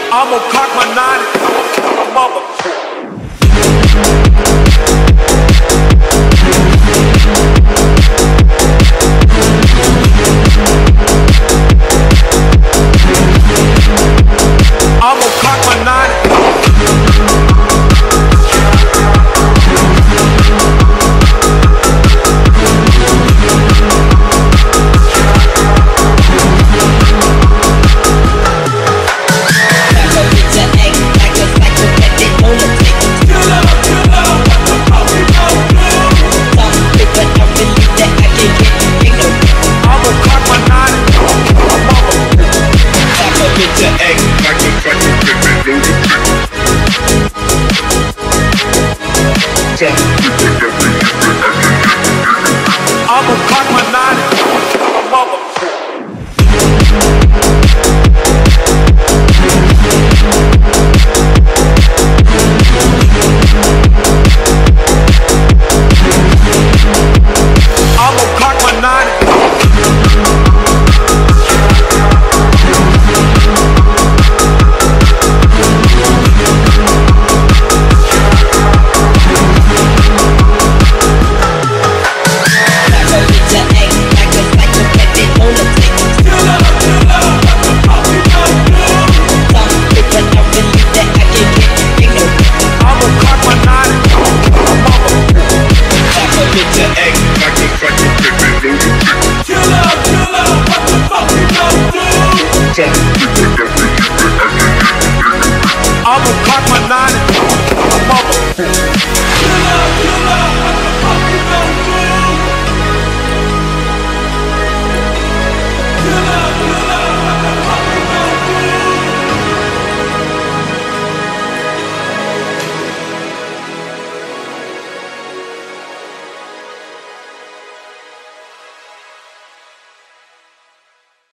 I'ma cock my 9 and I'ma kill my mother. I'ma cock my 9 and I'ma cock my 9 and kill my mother. I'ma cock my 9 and I'ma cock my 9 and kill my mother.